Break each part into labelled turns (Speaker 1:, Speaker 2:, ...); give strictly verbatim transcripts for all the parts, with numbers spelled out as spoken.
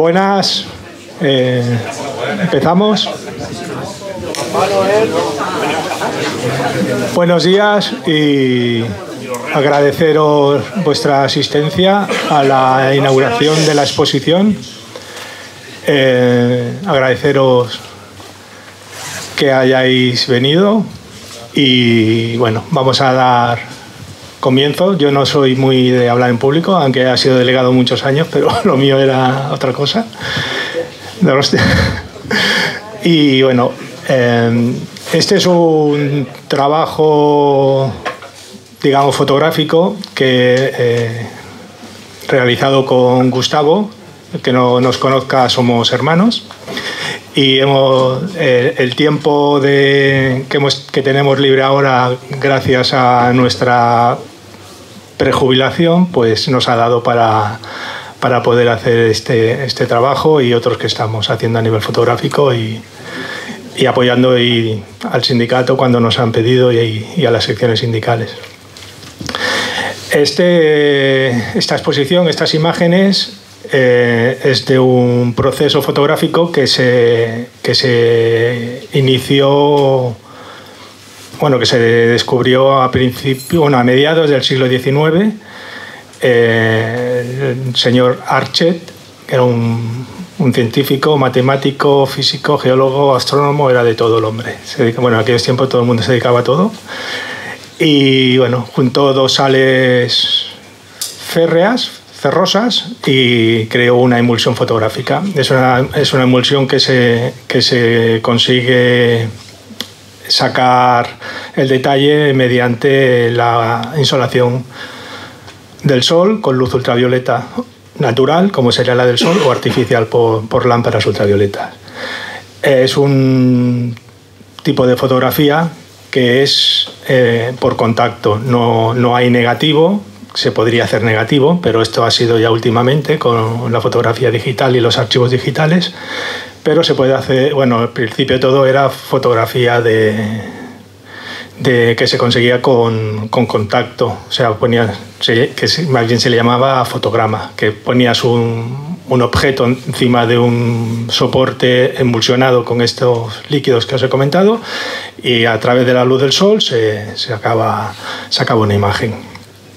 Speaker 1: Buenas, eh, empezamos. Buenos días y agradeceros vuestra asistencia a la inauguración de la exposición. Eh, agradeceros que hayáis venido y bueno, vamos a dar comienzo. Yo no soy muy de hablar en público, aunque he sido delegado muchos años, pero lo mío era otra cosa. Y bueno, eh, este es un trabajo, digamos, fotográfico que eh, realizado con Gustavo. El que no nos conozca, somos hermanos. Y hemos, eh, el tiempo de, que, hemos, que tenemos libre ahora, gracias a nuestra prejubilación, pues nos ha dado para, para poder hacer este, este trabajo y otros que estamos haciendo a nivel fotográfico y, y apoyando y al sindicato cuando nos han pedido y, y a las secciones sindicales. Este, esta exposición, estas imágenes, Eh, es de un proceso fotográfico que se, que se inició, bueno, que se descubrió a principio, bueno, a mediados del siglo diecinueve. Eh, el señor Archet, que era un, un científico, matemático, físico, geólogo, astrónomo, era de todo el hombre. Se dedica, bueno, en aquellos tiempos todo el mundo se dedicaba a todo. Y bueno, juntó dos sales férreas, cerrosas, y creó una emulsión fotográfica. Es una, es una emulsión que se, que se consigue sacar el detalle mediante la insolación del sol con luz ultravioleta natural, como sería la del sol, o artificial por, por lámparas ultravioletas. Es un tipo de fotografía que es eh, por contacto, no, no hay negativo. Se podría hacer negativo, pero esto ha sido ya últimamente con la fotografía digital y los archivos digitales, pero se puede hacer, bueno, al principio todo era fotografía de, de que se conseguía con, con contacto, o sea, ponía, que más bien se le llamaba fotograma, que ponías un, un objeto encima de un soporte emulsionado con estos líquidos que os he comentado y a través de la luz del sol se, se, acaba, se acaba una imagen.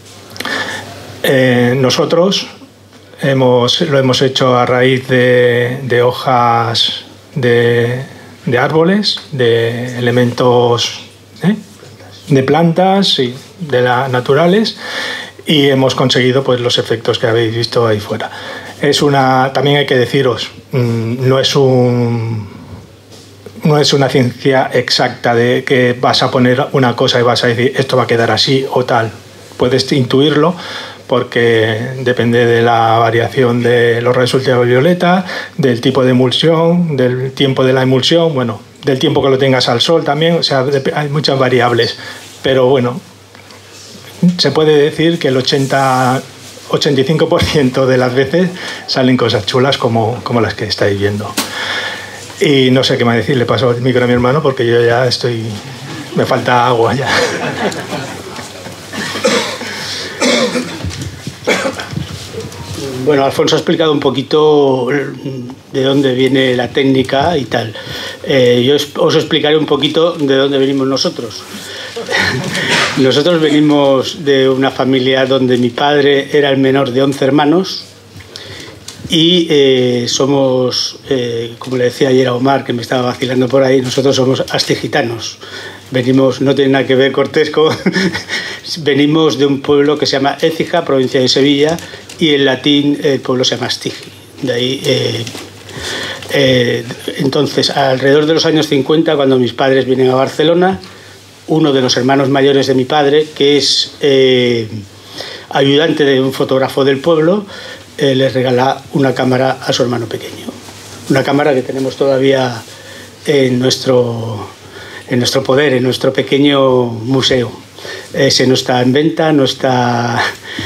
Speaker 1: Eh, nosotros hemos, lo hemos hecho a raíz de, de hojas de, de árboles, de elementos ¿eh? de plantas y de la, naturales, y hemos conseguido pues, los efectos que habéis visto ahí fuera. Es una, también hay que deciros, no es un... no es una ciencia exacta de que vas a poner una cosa y vas a decir esto va a quedar así o tal. Puedes intuirlo, porque depende de la variación de los rayos ultravioleta, del tipo de emulsión, del tiempo de la emulsión, bueno, del tiempo que lo tengas al sol también, o sea, hay muchas variables. Pero bueno, se puede decir que el ochenta, ochenta y cinco por ciento de las veces salen cosas chulas como, como las que estáis viendo. Y no sé qué más decir, le paso el micro a mi hermano porque yo ya estoy... me falta agua ya.
Speaker 2: Bueno, Alfonso ha explicado un poquito de dónde viene la técnica y tal. Eh, yo os explicaré un poquito de dónde venimos nosotros. Nosotros venimos de una familia donde mi padre era el menor de once hermanos y eh, somos, eh, como le decía ayer a Omar, que me estaba vacilando por ahí, nosotros somos astigitanos. Venimos, no tiene nada que ver Cortés con... venimos de un pueblo que se llama Écija, provincia de Sevilla, y en latín el pueblo se llama Astigi. De ahí, eh, eh, entonces, alrededor de los años cincuenta, cuando mis padres vienen a Barcelona, uno de los hermanos mayores de mi padre, que es eh, ayudante de un fotógrafo del pueblo, eh, le regala una cámara a su hermano pequeño. Una cámara que tenemos todavía en nuestro, en nuestro poder, en nuestro pequeño museo. Ese no está en venta, no está...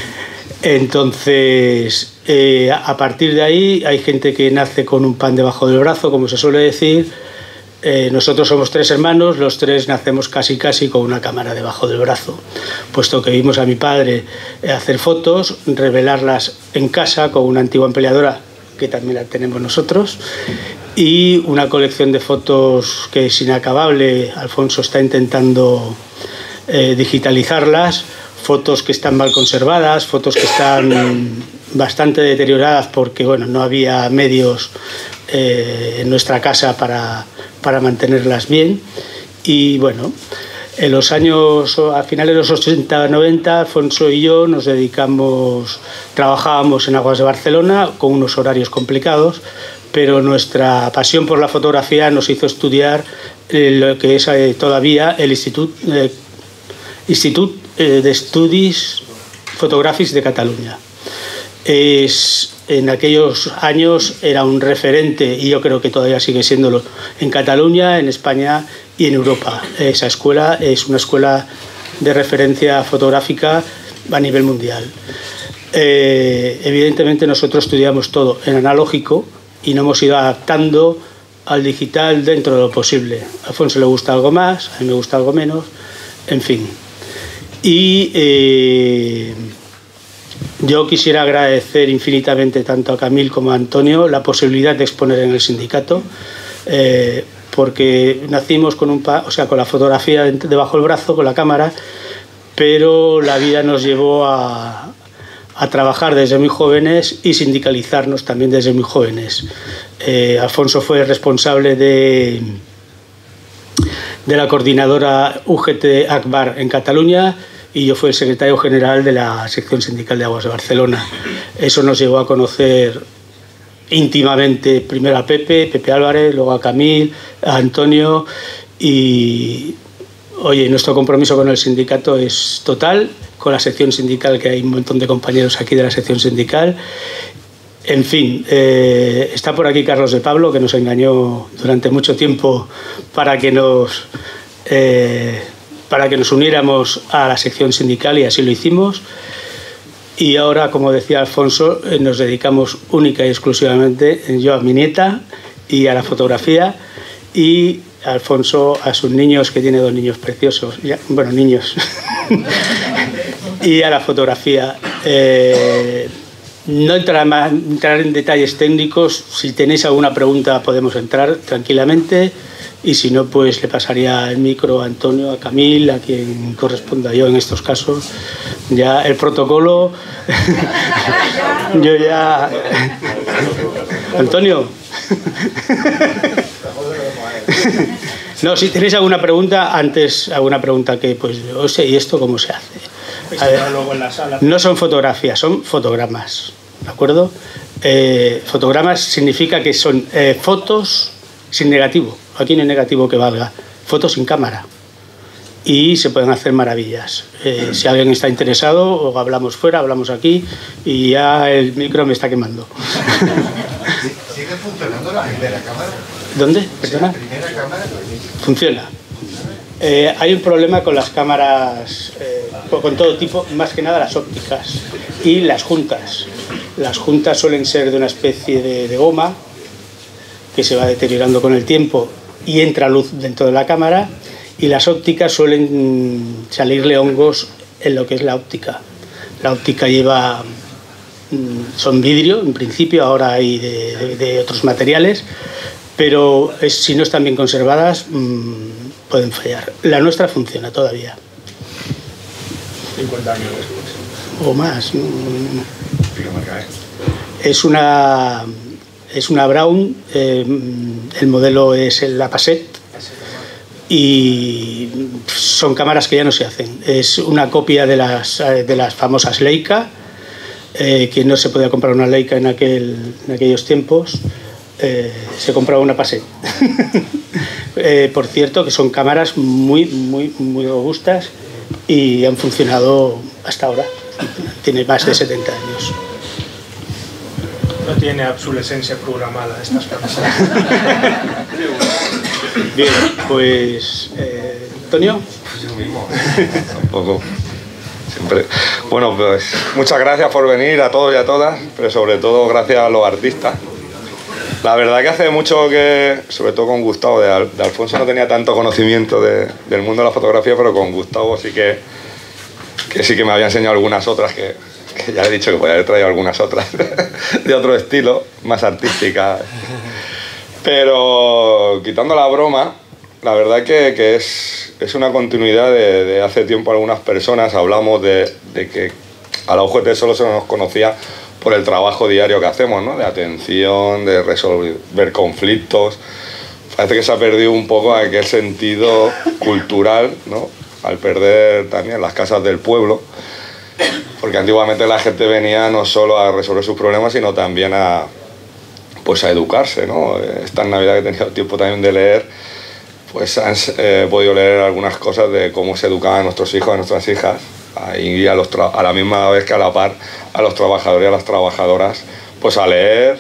Speaker 2: Entonces, eh, a partir de ahí hay gente que nace con un pan debajo del brazo, como se suele decir. Eh, nosotros somos tres hermanos, los tres nacemos casi casi con una cámara debajo del brazo, puesto que vimos a mi padre hacer fotos, revelarlas en casa con una antigua empleadora que también la tenemos nosotros, y una colección de fotos que es inacabable. Alfonso está intentando eh, digitalizarlas, fotos que están mal conservadas, fotos que están bastante deterioradas porque bueno, no había medios eh, en nuestra casa para, para mantenerlas bien. Y bueno, en los años, a finales de los ochenta noventa, Alfonso y yo nos dedicamos, trabajábamos en Aguas de Barcelona con unos horarios complicados, pero nuestra pasión por la fotografía nos hizo estudiar eh, lo que es eh, todavía el Institut, eh, Institut eh, de Estudis Fotogràfics de Catalunya. Es, en aquellos años era un referente, y yo creo que todavía sigue siéndolo, en Cataluña, en España y en Europa. Esa escuela es una escuela de referencia fotográfica a nivel mundial. Eh, evidentemente nosotros estudiamos todo en analógico y nos hemos ido adaptando al digital dentro de lo posible. A Alfonso le gusta algo más, a mí me gusta algo menos, en fin. Y eh, yo quisiera agradecer infinitamente tanto a Camil como a Antonio la posibilidad de exponer en el sindicato, eh, porque nacimos con, un pa o sea, con la fotografía debajo del brazo, con la cámara, pero la vida nos llevó a, a trabajar desde muy jóvenes y sindicalizarnos también desde muy jóvenes. Eh, Alfonso fue responsable de, de la coordinadora U G T ACBAR en Cataluña, y yo fui el secretario general de la sección sindical de Aguas de Barcelona. Eso nos llevó a conocer íntimamente primero a Pepe, Pepe Álvarez, luego a Camil, a Antonio, y oye, nuestro compromiso con el sindicato es total, con la sección sindical, que hay un montón de compañeros aquí de la sección sindical. En fin, eh, está por aquí Carlos de Pablo, que nos engañó durante mucho tiempo para que nos... Eh, para que nos uniéramos a la sección sindical, y así lo hicimos. Y ahora, como decía Alfonso, nos dedicamos única y exclusivamente, yo a mi nieta y a la fotografía, y Alfonso a sus niños, que tiene dos niños preciosos, ya, bueno, niños, y a la fotografía. Eh, no entrar, más, entrar en detalles técnicos. Si tenéis alguna pregunta podemos entrar tranquilamente, y si no, pues le pasaría el micro a Antonio, a Camil, a quien corresponda. Yo en estos casos, ya el protocolo, yo ya... Antonio. No, si tenéis alguna pregunta, antes alguna pregunta que, pues, o sea, ¿y esto cómo se hace? A ver, no son fotografías, son fotogramas, ¿de acuerdo? Eh, fotogramas significa que son eh, fotos sin negativo. Aquí no hay negativo que valga. Fotos sin cámara. Y se pueden hacer maravillas. Eh, si alguien está interesado, o hablamos fuera, hablamos aquí, y ya el micro me está quemando.
Speaker 3: ¿Sigue funcionando la primera cámara?
Speaker 2: ¿Dónde? ¿Perdona?
Speaker 3: ¿La primera cámara?
Speaker 2: Funciona. Eh, hay un problema con las cámaras, eh, con todo tipo, más que nada las ópticas y las juntas. Las juntas suelen ser de una especie de, de goma que se va deteriorando con el tiempo y entra luz dentro de la cámara, y las ópticas suelen salirle hongos en lo que es la óptica. La óptica lleva, son vidrio en principio, ahora hay de, de, de otros materiales, pero es, si no están bien conservadas mmm, pueden fallar. La nuestra funciona todavía.
Speaker 1: cincuenta años después.
Speaker 2: O más. Es una... Es una Brown, eh, el modelo es la Passat, y son cámaras que ya no se hacen. Es una copia de las, de las famosas Leica, eh, que no se podía comprar una Leica en, aquel, en aquellos tiempos, eh, se compraba una Passat. eh, por cierto, que son cámaras muy, muy, muy robustas y han funcionado hasta ahora. Tiene más de setenta años.
Speaker 1: No tiene obsolescencia programada estas cámaras.
Speaker 2: Bien, pues... Eh, ¿Antonio?
Speaker 4: Pues yo mismo. Tampoco. Siempre. Bueno, pues muchas gracias por venir a todos y a todas, pero sobre todo gracias a los artistas. La verdad que hace mucho que, sobre todo con Gustavo, de, Al, de Alfonso no tenía tanto conocimiento de, del mundo de la fotografía, pero con Gustavo sí que, que sí que me había enseñado algunas otras que, que ya he dicho que podría haber traído algunas otras de otro estilo, más artísticas. Pero quitando la broma, la verdad que, que es, es una continuidad de, de hace tiempo algunas personas hablamos de, de que a la U G T solo se nos conocía por el trabajo diario que hacemos, ¿no? De atención, de resolver conflictos. Parece que se ha perdido un poco aquel sentido cultural, ¿no? Al perder también las casas del pueblo, porque antiguamente la gente venía no solo a resolver sus problemas, sino también a, pues a educarse, ¿no? Esta Navidad que he tenido tiempo también de leer, pues han eh, podido leer algunas cosas de cómo se educaban a nuestros hijos, a nuestras hijas, y a, los a la misma vez que a la par a los trabajadores y a las trabajadoras, pues a leer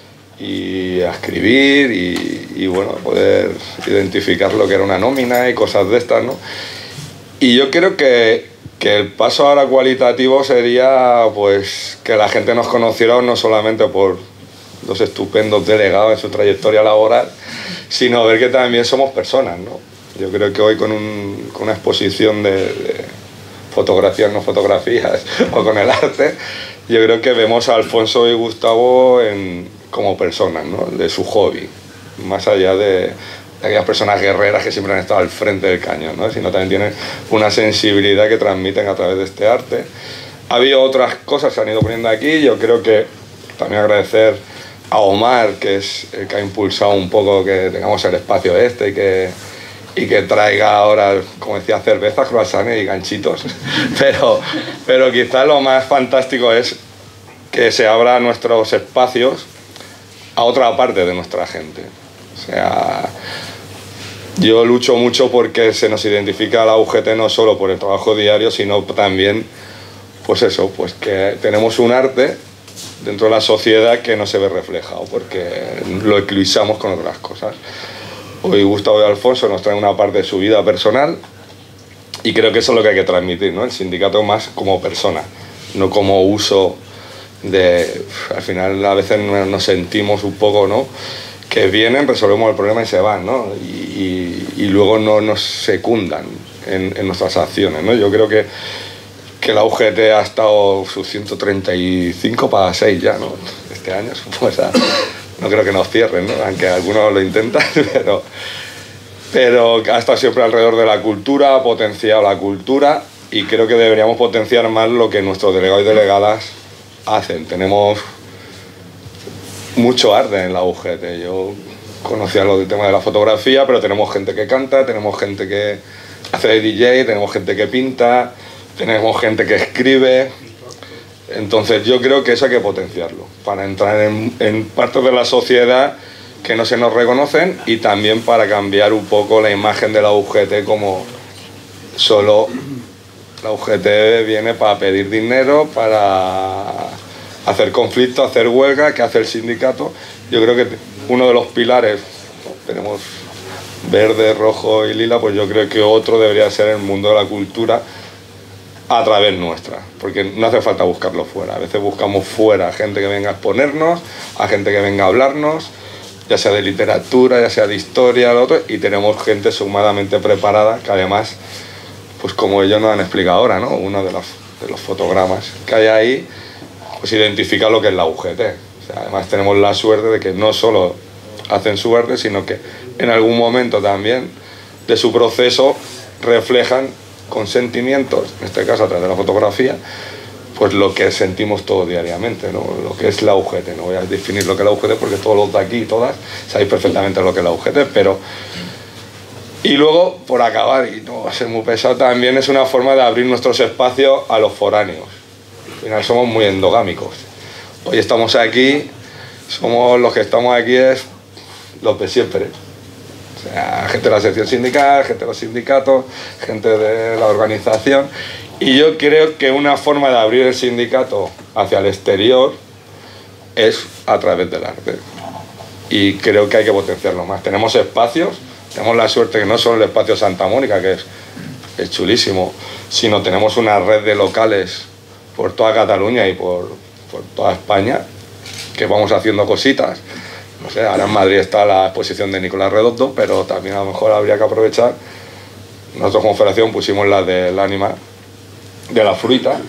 Speaker 4: y a escribir y, y bueno, poder identificar lo que era una nómina y cosas de estas, ¿no? Y yo creo que, que el paso ahora cualitativo sería pues que la gente nos conociera no solamente por los estupendos delegados en su trayectoria laboral, sino ver que también somos personas, ¿no? Yo creo que hoy con, un, con una exposición de, de fotografías, no fotografías, o con el arte, yo creo que vemos a Alfonso y Gustavo en, como personas, ¿no? De su hobby, más allá de, de aquellas personas guerreras que siempre han estado al frente del cañón, ¿no? Sino también tienen una sensibilidad que transmiten a través de este arte. Ha habido otras cosas que se han ido poniendo aquí, yo creo que también agradecer a Omar, que es el que ha impulsado un poco que tengamos el espacio este y que, y que traiga ahora, como decía, cervezas, croissants y ganchitos. Pero, pero quizás lo más fantástico es que se abran nuestros espacios a otra parte de nuestra gente. O sea, yo lucho mucho porque se nos identifica a la U G T no solo por el trabajo diario, sino también, pues eso, pues que tenemos un arte dentro de la sociedad que no se ve reflejado porque lo eclipsamos con otras cosas. Hoy Gustavo y Alfonso nos traen una parte de su vida personal y creo que eso es lo que hay que transmitir, ¿no? El sindicato más como persona, no como uso de... Al final a veces nos sentimos un poco, ¿no? Que vienen, resolvemos el problema y se van, ¿no? Y, y, y luego no nos secundan en, en nuestras acciones, ¿no? Yo creo que que la U G T ha estado sus ciento treinta y cinco para seis ya, ¿no? Este año, pues, no creo que nos cierren, ¿no? Aunque algunos lo intentan, pero, pero ha estado siempre alrededor de la cultura, ha potenciado la cultura y creo que deberíamos potenciar más lo que nuestros delegados y delegadas hacen. Tenemos mucho arte en la U G T. Yo conocía lo del tema de la fotografía, pero tenemos gente que canta, tenemos gente que hace de D J, tenemos gente que pinta, tenemos gente que escribe. Entonces yo creo que eso hay que potenciarlo para entrar en, en partes de la sociedad que no se nos reconocen y también para cambiar un poco la imagen de la U G T como solo la U G T viene para pedir dinero, para hacer conflictos, hacer huelga, que hace el sindicato. Yo creo que uno de los pilares, tenemos verde, rojo y lila, pues yo creo que otro debería ser el mundo de la cultura a través nuestra, porque no hace falta buscarlo fuera. A veces buscamos fuera gente que venga a exponernos, a gente que venga a hablarnos, ya sea de literatura, ya sea de historia, lo otro, y tenemos gente sumadamente preparada que además, pues como ellos nos han explicado ahora, ¿no? Uno de los, de los fotogramas que hay ahí, pues identifica lo que es la U G T. O sea, además tenemos la suerte de que no solo hacen su arte, sino que en algún momento también de su proceso reflejan con sentimientos, en este caso a través de la fotografía, pues lo que sentimos todos diariamente, ¿no? Lo que es la U G T. No voy a definir lo que es la U G T porque todos los de aquí y todas sabéis perfectamente lo que es la U G T, pero... Y luego, por acabar, y no va a ser muy pesado, también es una forma de abrir nuestros espacios a los foráneos. Al final somos muy endogámicos. Hoy estamos aquí, somos los que estamos aquí es los de siempre. O sea, gente de la sección sindical, gente de los sindicatos, gente de la organización. Y yo creo que una forma de abrir el sindicato hacia el exterior es a través del arte. Y creo que hay que potenciarlo más. Tenemos espacios, tenemos la suerte que no solo el espacio Santa Mónica, que es, es chulísimo, sino tenemos una red de locales por toda Cataluña y por, por toda España, que vamos haciendo cositas. No sé, ahora en Madrid está la exposición de Nicolás Redondo, pero también a lo mejor habría que aprovechar. Nosotros como federación pusimos la del ánima, de la fruta,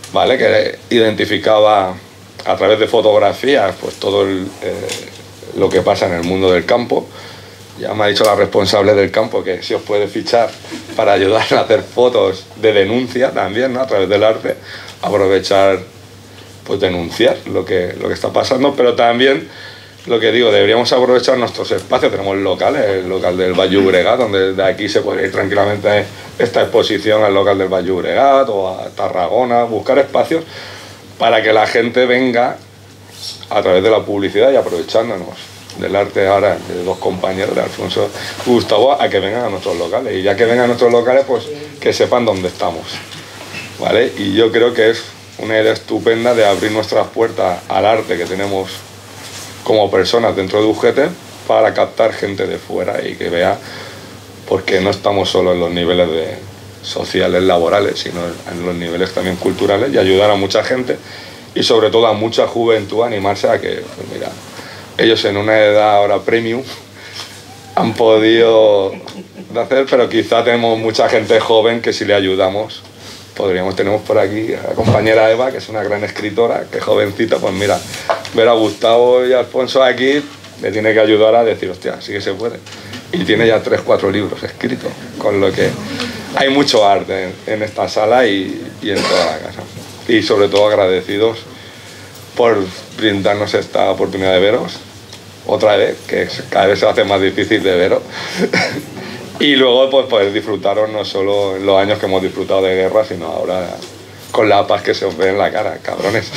Speaker 4: ¿vale? Que identificaba a través de fotografías pues todo el, eh, lo que pasa en el mundo del campo. Ya me ha dicho la responsable del campo que si os puede fichar para ayudar a hacer fotos de denuncia también, ¿no? A través del arte, aprovechar, pues denunciar lo que, lo que está pasando, pero también, lo que digo, deberíamos aprovechar nuestros espacios. Tenemos locales, el local del Baix Llobregat, donde de aquí se puede ir tranquilamente esta exposición al local del Baix Llobregat o a Tarragona, buscar espacios para que la gente venga a través de la publicidad y aprovechándonos del arte ahora de dos compañeros, de Alfonso y Gustavo, a que vengan a nuestros locales. Y ya que vengan a nuestros locales, pues que sepan dónde estamos, ¿vale? Y yo creo que es una idea estupenda de abrir nuestras puertas al arte que tenemos como personas dentro de U G T para captar gente de fuera y que vea porque no estamos solo en los niveles de sociales, laborales, sino en los niveles también culturales, y ayudar a mucha gente y sobre todo a mucha juventud a animarse a que, pues mira, ellos en una edad ahora premium han podido hacer, pero quizá tenemos mucha gente joven que si le ayudamos podríamos. Tenemos por aquí a la compañera Eva, que es una gran escritora, que es jovencita, pues mira, ver a Gustavo y a Alfonso aquí le tiene que ayudar a decir, hostia, sí que se puede. Y tiene ya tres, cuatro libros escritos, con lo que hay mucho arte en, en esta sala y, y en toda la casa. Y sobre todo agradecidos por brindarnos esta oportunidad de veros otra vez, que cada vez se hace más difícil de veros. Y luego pues poder disfrutaros no solo en los años que hemos disfrutado de guerra, sino ahora con la paz que se os ve en la cara, cabrones.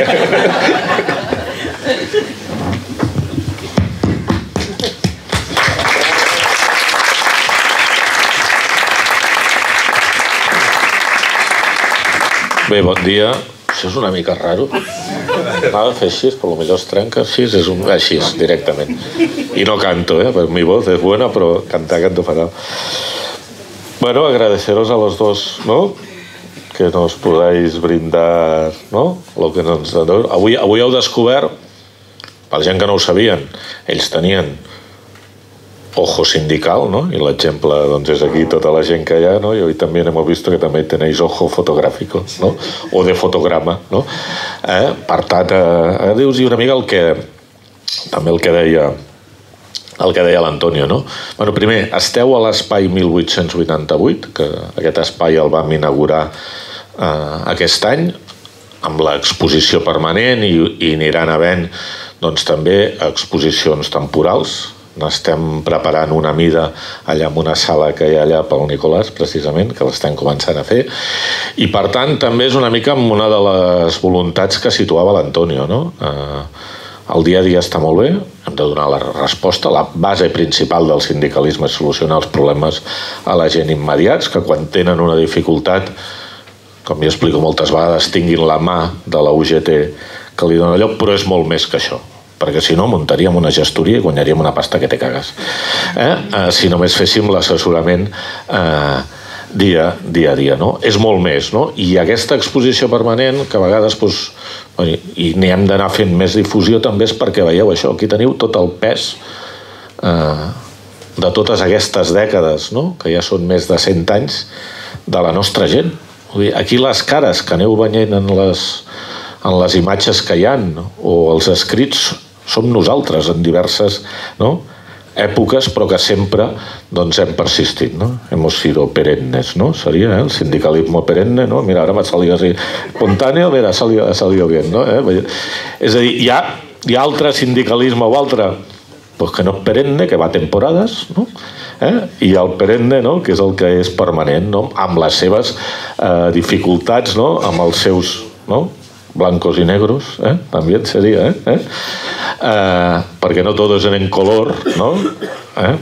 Speaker 5: Bé, bon dia. Això és una mica raro. Anava a fer així, però potser es trenca així, és un així, directament. I no canto, ¿eh? Pues mi voz es buena, però cantar canto fatal. Bueno, agradeceros a los dos, ¿no? Que nos podáis brindar, ¿no? Lo que nos... Avui, avui heu descobert, per gent que no ho sabien, ells tenien ojo sindical, ¿no? Y el ejemplo, doncs, és aquí tota la gent que hi ha, ¿no? Y hoy también hemos visto que también tenéis ojo fotográfico, ¿no? O de fotograma, ¿no? Eh? Per tant, eh, dius-hi una mica el que... també el que deia el que deia l'Antonio, no? Bueno, primer, esteu a l'espai mil vuit-cents vuitanta-vuit, que aquest espai el vam inaugurar eh, aquest any, amb l'exposició permanent, i, i aniran havent, doncs, també exposicions temporals. N'estem preparant una mida allà en una sala que hi ha allà pel Nicolàs, precisament, que l'estem començant a fer. I, per tant, també és una mica amb una de les voluntats que situava l'Antonio, no? Eh, el dia a dia està molt bé, hem de donar la resposta. La base principal del sindicalisme és solucionar els problemes a la gent immediats, que quan tenen una dificultat, com jo explico moltes vegades, tinguin la mà de la U G T que li dona lloc, però és molt més que això. Perquè si no muntaríem una gestoria i guanyaríem una pasta que te cagues. Eh? Eh, si només féssim l'assessorament eh, dia, dia a dia, no? És molt més, no? I aquesta exposició permanent, que a vegades doncs, i n'hi hem d'anar fent més difusió, també és perquè veieu això, aquí teniu tot el pes eh, de totes aquestes dècades, no? Que ja són més de cent anys de la nostra gent. Vull dir, aquí les cares que aneu veient en les, en les imatges que hi ha, no? O els escrits, som nosaltres en diverses, no? èpoques, però que sempre doncs, hem persistit, no? Hemos sido perennes, no? Seria eh? el sindicalismo perenne, no? Mira, ara m'ha salido así espontáneo, mira, ha salido, ha salido bien, no? Eh? És a dir, hi ha, hi ha altre sindicalisme o altre pues, que no és perenne, que va a temporades, no? Eh? I el perenne, no? Que és el que és permanent, no? Amb les seves eh, dificultats, no? Amb els seus... no? blancos y negros, ¿eh? También sería, ¿eh? ¿Eh? Eh, perquè no todos en color, no? Eh?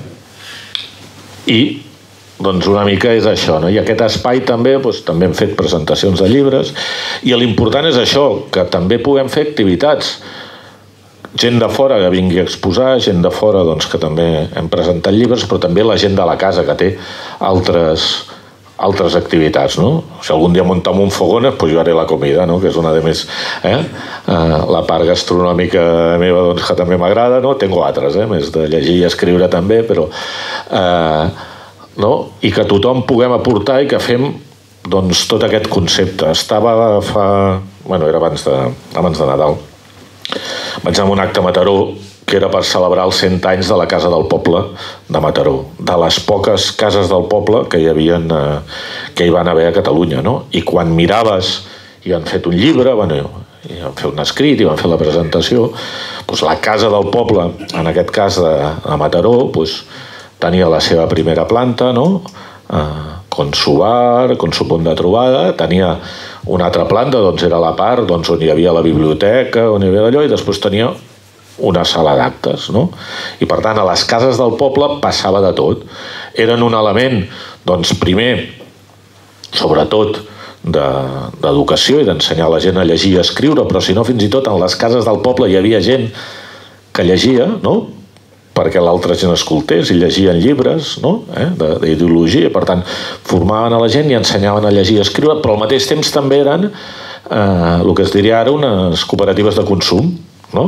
Speaker 5: I doncs una mica és això, no? I aquest espai també, doncs, també hem fet presentacions de llibres, i l'important és això, que també puguem fer activitats. Gent de fora que vingui a exposar, gent de fora doncs, que també hem presentat llibres, però també la gent de la casa que té altres altres activitats, no? Si algun dia muntem un fogón, pues jo haré la comida, no? Que és una de més... Eh? Uh, la part gastronòmica meva, doncs, que també m'agrada, no? Tengo altres, eh? Més de llegir i escriure també, però... Uh, no? I que tothom puguem aportar i que fem doncs, tot aquest concepte. Estava fa... Bueno, era abans de, abans de Nadal. Vaig anar a un acte a Mataró que era per celebrar els cent anys de la Casa del Poble de Mataró, de les poques cases del poble que hi havia, eh, que hi van haver a Catalunya, no? I quan miraves, i han fet un llibre, bueno, i van fer un escrit, i van fer la presentació, doncs la Casa del Poble, en aquest cas de, de Mataró, doncs, tenia la seva primera planta, no? Eh, con su bar, con su punt de trobada, tenia una altra planta, doncs era la part doncs, on hi havia la biblioteca, on hi havia allò, i després tenia una sala d'actes, no? I per tant, a les cases del poble passava de tot. Eren un element, doncs, primer, sobretot, d'educació i d'ensenyar a la gent a llegir i a escriure, però si no, fins i tot en les cases del poble hi havia gent que llegia, no? Perquè l'altra gent escoltés i llegien llibres, no? eh? d'ideologia, per tant formaven a la gent i ensenyaven a llegir i a escriure, però al mateix temps també eren eh, el que es diria ara unes cooperatives de consum, no?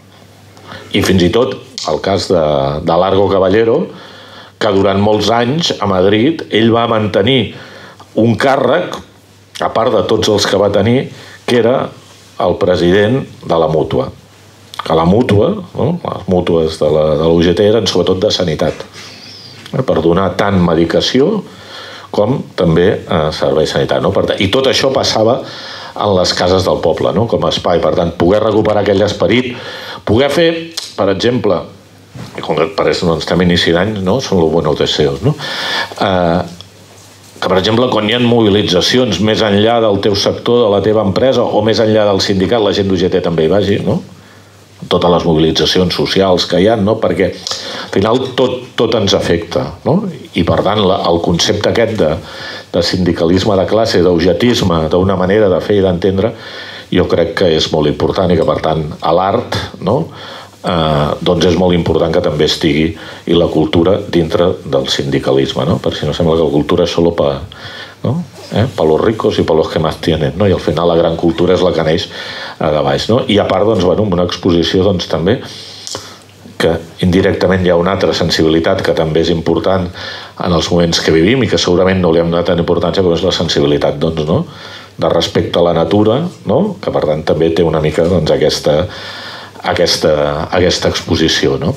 Speaker 5: I fins i tot el cas de, de Largo Caballero, que durant molts anys a Madrid ell va mantenir un càrrec, a part de tots els que va tenir, que era el president de la Mútua. Que la Mútua, no? Les mútues de la, de la U G T eren sobretot de sanitat, eh? per donar tant medicació com també eh, servei sanitari. No? Per tant, i tot això passava en les cases del poble, no? Com a espai. Per tant, poder recuperar aquell esperit, poder fer, per exemple, i com que per això no estem inici d'any, no? Són los buenos deseos, no? Eh, que, per exemple, quan hi ha mobilitzacions més enllà del teu sector, de la teva empresa, o més enllà del sindicat, la gent d'U G T també hi vagi, no? Totes les mobilitzacions socials que hi ha, no? Perquè al final tot, tot ens afecta, no? I per tant la, el concepte aquest de, de sindicalisme de classe, d'ugetisme, d'una manera de fer i d'entendre, jo crec que és molt important i que per tant a l'art, no? eh, doncs és molt important que també estigui i la cultura dintre del sindicalisme, no? Per si no sembla que la cultura és solo per... No? Eh? Per los ricos i per los que más tienen, no? I al final la gran cultura és la que neix a de baix, no? I a part, doncs, bueno, una exposició doncs, també que indirectament hi ha una altra sensibilitat que també és important en els moments que vivim i que segurament no li hem donat tant importància, però és la sensibilitat doncs, no? De respecte a la natura, no? Que per tant també té una mica doncs, aquesta, aquesta, aquesta exposició, no?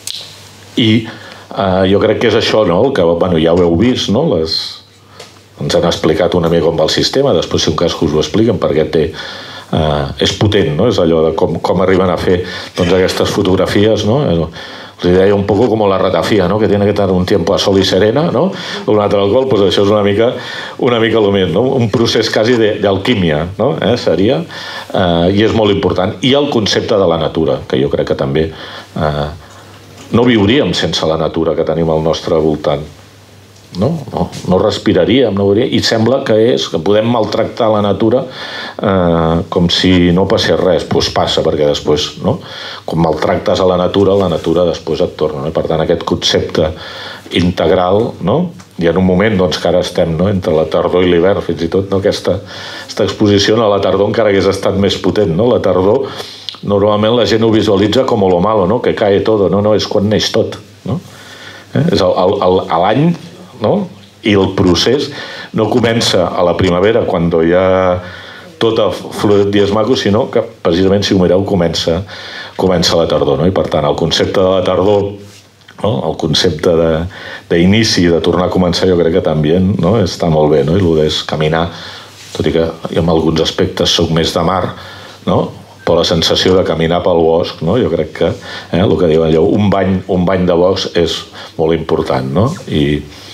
Speaker 5: I eh, jo crec que és això, no? El que, bueno, ja ho heu vist, no? Les ens han explicat una mica com va el sistema, després si un cas que us ho expliquen perquè té, eh, és potent, no? És allò de com, com arriben a fer doncs, aquestes fotografies, no? Els deia un poco como la ratafia, ¿no? Que tiene que estar un tiempo a sol y serena, ¿no? Un altre alcohol, pues això és una mica una mica el més, no? Un procés quasi d'alquímia, no? Eh? Seria, eh, i és molt important. I el concepte de la natura, que jo crec que també eh, no viuríem sense la natura que tenim al nostre voltant. No, no, no respiraríem, no veuríem, i sembla que és que podem maltractar la natura eh, com si no passés res. Doncs passa, perquè després, no? Quan maltractes a la natura, la natura després et torna, no? Per tant, aquest concepte integral, no? I en un moment doncs, que ara estem, no? Entre la tardor i l'hivern, fins i tot, no? aquesta, aquesta exposició a la tardor encara hagués estat més potent, no? La tardor normalment la gent ho visualitza com lo malo, no? Que cae todo, no, no, és quan neix tot, no? Eh? És l'any, no? I el procés no comença a la primavera quan hi ha tota flor de dies macos, sinó que precisament si ho mireu comença, comença la tardor, no? I per tant el concepte de la tardor, no? El concepte d'inici, de, de tornar a començar, jo crec que també, no? Està molt bé, no? I el és caminar, tot i que jo en alguns aspectes soc més de mar, no? Però la sensació de caminar pel bosc, no? Jo crec que eh, el que diuen allò, un bany, un bany de bosc és molt important, no? I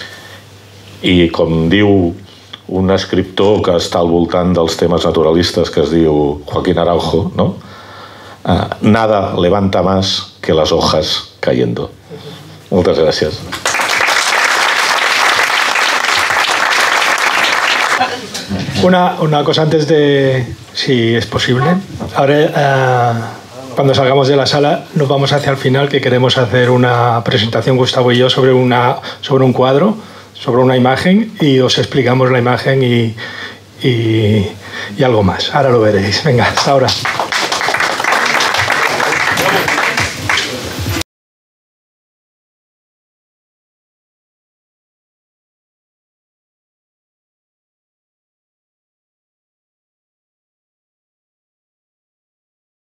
Speaker 5: I com diu un escriptor que està al voltant dels temes naturalistes que es diu Joaquín Araujo, no? Uh, nada levanta más que las hojas cayendo. Moltes gràcies.
Speaker 1: Una, una cosa antes de, si es posible. Ahora, uh, cuando salgamos de la sala, nos vamos hacia el final, que queremos hacer una presentación, Gustavo y yo, sobre, una, sobre un cuadro, sobre una imagen, y os explicamos la imagen y, y, y algo más. Ahora lo veréis. Venga, hasta ahora.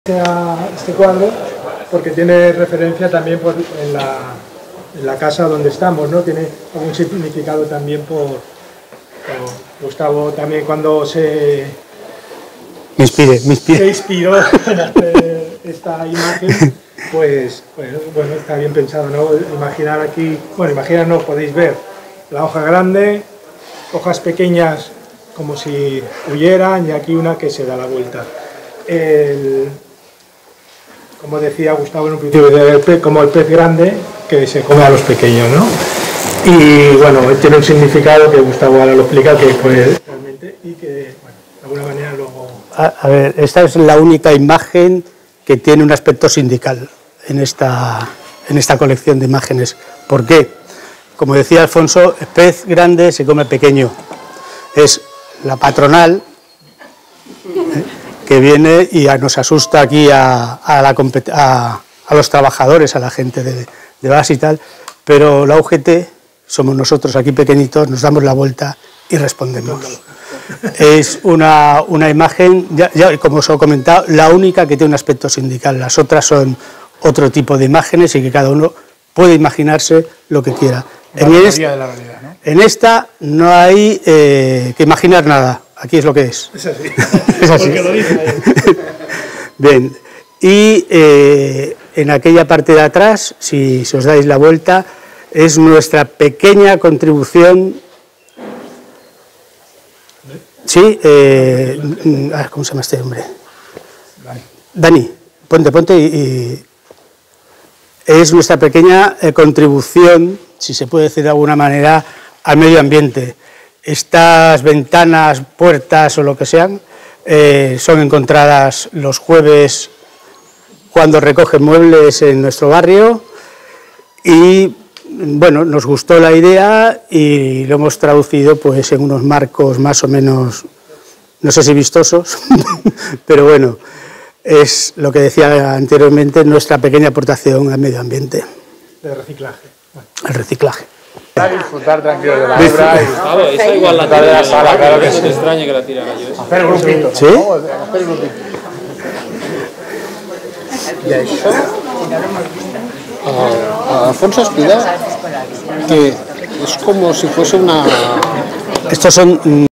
Speaker 1: este cuadro porque tiene referencia también por, en, la, en la casa donde estamos, ¿no? Tiene algún significado también por, por Gustavo también cuando se,
Speaker 2: me inspire, me inspire.
Speaker 1: se inspiró en hacer esta imagen, pues, pues bueno, está bien pensado, ¿no? Imaginar aquí, bueno, imaginar no, podéis ver la hoja grande, hojas pequeñas como si huyeran y aquí una que se da la vuelta. El, como decía Gustavo en un principio, el pez, como el pez grande que se come a los pequeños, ¿no? Y bueno, tiene un significado que Gustavo ahora lo explica, que pues realmente, y que, bueno, de alguna manera luego...
Speaker 2: A, a ver, esta es la única imagen que tiene un aspecto sindical en esta, en esta colección de imágenes. ¿Por qué? Como decía Alfonso, el pez grande se come pequeño. Es la patronal ¿eh? que viene y a, nos asusta aquí a, a, la, a, a los trabajadores, a la gente de, de base y tal, pero la U G T somos nosotros aquí pequeñitos, nos damos la vuelta y respondemos. Es una, una imagen, ya, ya, como os he comentado, la única que tiene un aspecto sindical. Las otras son otro tipo de imágenes y que cada uno puede imaginarse lo que quiera. En, es, de la realidad, ¿no? En esta no hay eh, que imaginar nada. Aquí es lo que es.
Speaker 1: Es así.
Speaker 2: Es así.
Speaker 1: Porque lo dice ahí.
Speaker 2: Bien. Y eh, en aquella parte de atrás, si, si os dais la vuelta, es nuestra pequeña contribución. Sí, eh, ¿cómo se llama este hombre? Dani. Dani, ponte, ponte y, y es nuestra pequeña eh, contribución, si se puede decir de alguna manera, al medio ambiente. Estas ventanas, puertas o lo que sean, eh, son encontradas los jueves cuando recogen muebles en nuestro barrio y, bueno, nos gustó la idea y lo hemos traducido pues en unos marcos más o menos, no sé si vistosos, pero bueno, es lo que decía anteriormente, nuestra pequeña aportación al medio ambiente.
Speaker 1: De reciclaje.
Speaker 2: El reciclaje.
Speaker 6: Disfrutar tranquilo de la obra y
Speaker 7: claro, esa igual la tira de la sala, claro que sí. No te extrañe que la tira yo.
Speaker 6: Hacer grupitos.
Speaker 2: ¿Sí?
Speaker 6: ¿No? Hacer grupitos. Y això, uh, Alfonso explica que es como si fuese una...
Speaker 2: Estos son